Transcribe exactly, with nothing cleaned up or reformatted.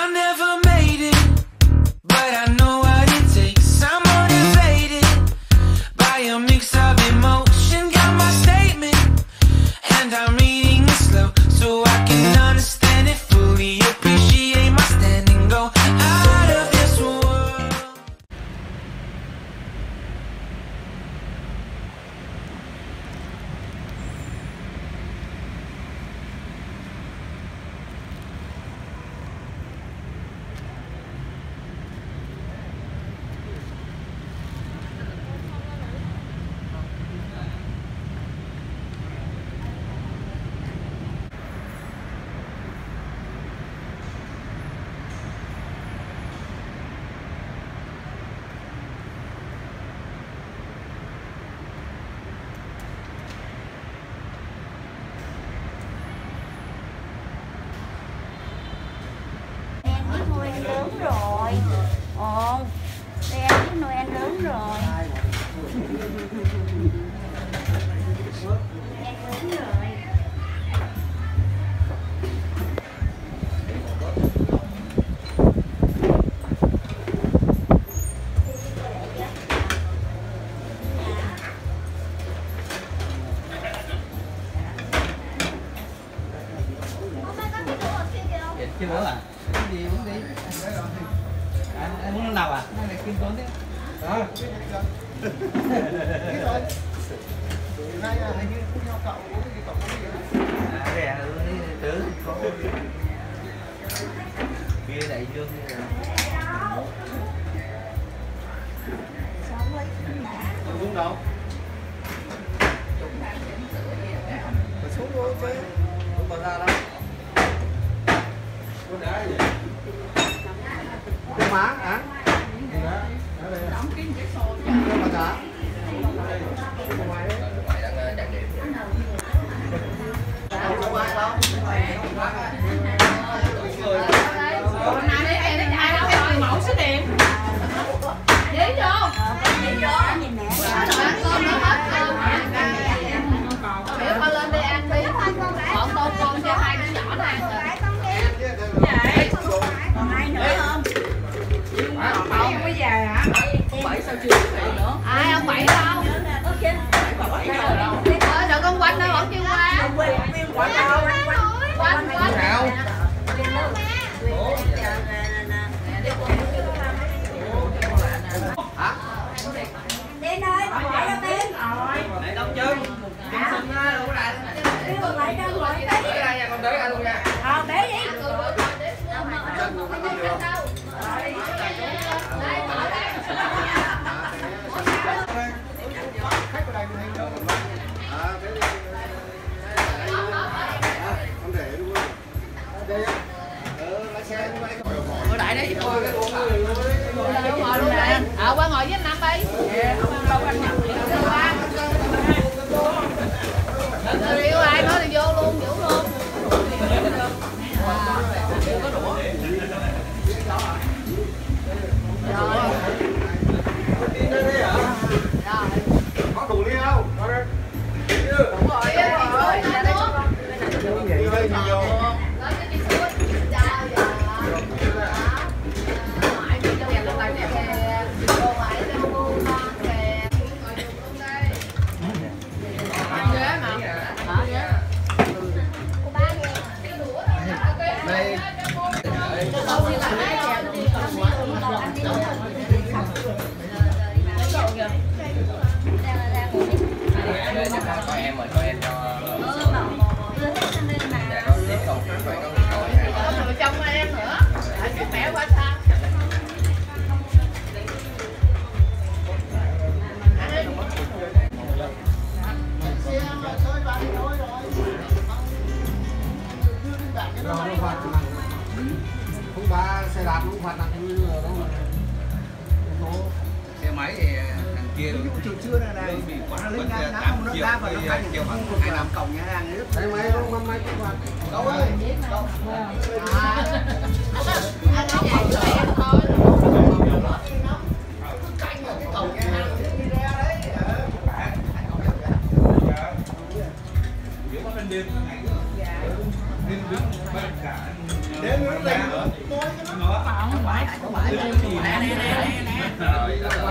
Lớn rồi. Ồ, đây anh biết Noel lớn rồi. Em lớn rồi. Chưa bữa à? Cái gì muốn đi? À, em muốn nào à? Hay là kim tốn thế? À, biết rồi. Nay là hình như cũng nhau cậu uống gì cậu uống gì đó. À, đây à, đi tứ có bia đại dương đi rồi. Uống đâu? Phải xuống luôn chứ. Không còn ra đâu. Đá gì? Cái má hả? Đóng kín cái xô chứ. Cái má hả? Mày đang chạy điểm. Không ai đâu. Hôm nay đấy em thấy ai đâu em mẫu số điện. Dí vô. Dí vô. Nhìn mẹ. Cơm nó hết cơm. Biểu con lên đi ăn đi. Bọn tôm con cho hai đứa nhỏ nó ăn rồi. Vậy còn ai nữa không? Ông mới về hả? Ông Bảy sao chưa về nữa? Ai ông Bảy đâu? Bà Bảy đâu đâu? Ờ, rồi con Quanh đâu vẫn chưa qua? Quanh đâu? Quanh Quanh nào? Hả? Đến ơi, bà Bảy đâu Tiên? Để đóng chân. Em xin á, đâu có lại. Bà Bảy đâu rồi? Để ra nha, con để ra luôn nha. Ờ, bé đi. Ngồi đại đi. Ngồi luôn nè. Ờ, qua ngồi với anh Năm đi. Người yêu ai nói thì vô luôn, Vũ luôn. Có đủ ly không? Có đây. Đúng rồi, đúng rồi. Đi hơi nhiều. Có em rồi, có em cho. Dạ, có tiếp không? Phải có người coi hả? Có người trong em nữa. Anh sức khỏe quá sao? Không ba xe đạp không phạt nặng như là đâu mà. Xe máy thì thằng kia Chưa chưa này này bị quá lên ngang nó không nó đa vào nó canh kêu bằng hai năm cổng nhà hàng nước. Xe máy không năm mấy cũng phạt. Đâu ơi. Đâu. Anh nói vậy tụi em thôi. Canh ở cái cổng nhà hàng đi ra đấy. Đến nó đánh Không phải. Nè nè nè nè. Rồi,